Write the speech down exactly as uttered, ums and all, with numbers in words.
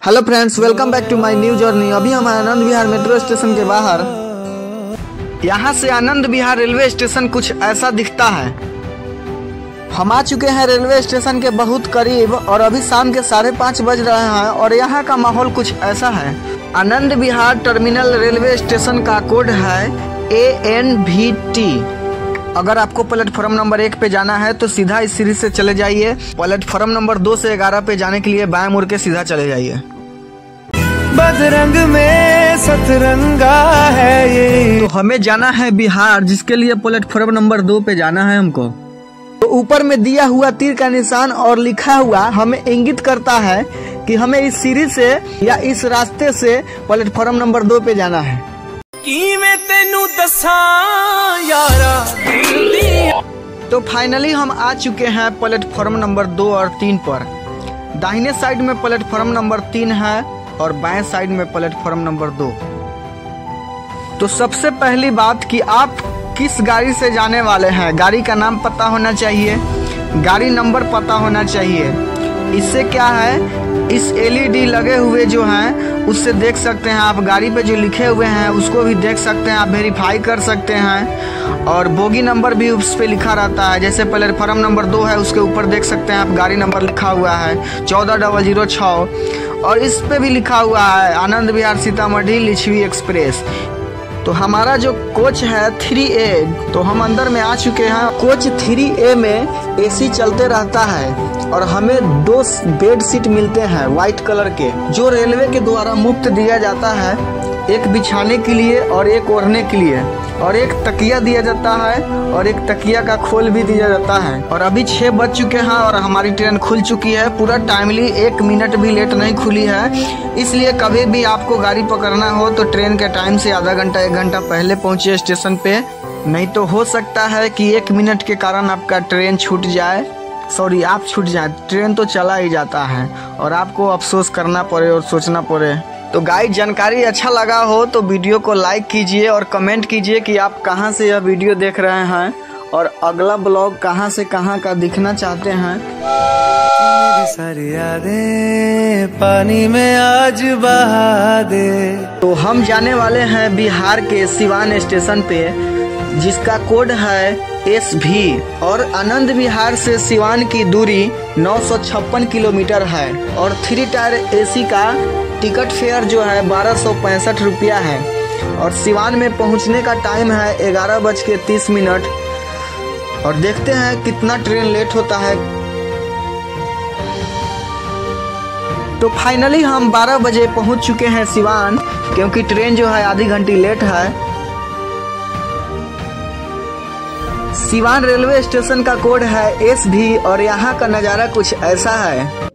Hello friends, welcome back to my new journey. अभी हम Anand Vihar metro station के बाहर। यहाँ से आनंद विहार रेलवे स्टेशन कुछ ऐसा दिखता है। हम आ चुके हैं रेलवे स्टेशन के बहुत करीब और अभी शाम के साढ़े पाँच बज रहे हैं और यहाँ का माहौल कुछ ऐसा है। Anand Vihar terminal railway station का कोड है ए एन वी टी। अगर आपको प्लेटफॉर्म नंबर एक पे जाना है तो सीधा इस सीढ़ी से चले जाइए। प्लेटफॉर्म नंबर दो से ग्यारह पे जाने के लिए बाएं मुड़ के सीधा चले जाइए। बदरंग में सतरंगा है ये। तो हमें जाना है बिहार, जिसके लिए प्लेटफॉर्म नंबर दो पे जाना है हमको। तो ऊपर में दिया हुआ तीर का निशान और लिखा हुआ हमें इंगित करता है कि हमें इस सीढ़ी से या इस रास्ते से प्लेटफॉर्म नंबर दो पे जाना है। की मैं तेनू दसा यारा दिल दी। तो फाइनली हम आ चुके हैं प्लेटफॉर्म नंबर दो और तीन पर। दाहिने साइड में प्लेटफॉर्म नंबर तीन है और बाएं साइड में प्लेटफॉर्म नंबर दो। तो सबसे पहली बात कि आप किस गाड़ी से जाने वाले हैं, गाड़ी का नाम पता होना चाहिए, गाड़ी नंबर पता होना चाहिए। इससे क्या है, इस एल ई डी लगे हुए जो हैं उससे देख सकते हैं आप, गाड़ी पे जो लिखे हुए हैं उसको भी देख सकते हैं आप, वेरीफाई कर सकते हैं। और बोगी नंबर भी उस पर लिखा रहता है। जैसे प्लेटफॉर्म नंबर दो है उसके ऊपर देख सकते हैं आप गाड़ी नंबर लिखा हुआ है चौदह डबल जीरो छः, और इस पे भी लिखा हुआ है आनंद विहार सीतामढ़ी लिच्छवी एक्सप्रेस। तो हमारा जो कोच है थ्री ए, तो हम अंदर में आ चुके हैं। कोच थ्री ए में एसी चलते रहता है और हमें दो बेड सीट मिलते हैं वाइट कलर के, जो रेलवे के द्वारा मुफ्त दिया जाता है। एक बिछाने के लिए और एक ओढ़ने के लिए, और एक तकिया दिया जाता है और एक तकिया का खोल भी दिया जाता है। और अभी छः बज चुके हैं और हमारी ट्रेन खुल चुकी है पूरा टाइमली, एक मिनट भी लेट नहीं खुली है। इसलिए कभी भी आपको गाड़ी पकड़ना हो तो ट्रेन के टाइम से आधा घंटा एक घंटा पहले पहुंचिए स्टेशन पे, नहीं तो हो सकता है कि एक मिनट के कारण आपका ट्रेन छूट जाए, सॉरी आप छूट जाए। ट्रेन तो चला ही जाता है और आपको अफसोस करना पड़े और सोचना पड़े। तो गाइस, जानकारी अच्छा लगा हो तो वीडियो को लाइक कीजिए और कमेंट कीजिए कि आप कहां से यह वीडियो देख रहे हैं और अगला ब्लॉग कहां से कहां का दिखना चाहते हैं। मेरी सारी यादें पानी में आज बहा दे। तो हम जाने वाले हैं बिहार के सिवान स्टेशन पे, जिसका कोड है एस भी, और आनंद विहार से सिवान की दूरी नौ सौ छप्पन किलोमीटर है। और थ्री टायर एसी का टिकट फेयर जो है बारह सौ पैंसठ रुपया है। और सिवान में पहुंचने का टाइम है ग्यारह बज के तीस मिनट। और देखते हैं कितना ट्रेन लेट होता है। तो फाइनली हम बारह बजे पहुंच चुके हैं सिवान, क्योंकि ट्रेन जो है आधी घंटी लेट है। सिवान रेलवे स्टेशन का कोड है एस भी और यहाँ का नज़ारा कुछ ऐसा है।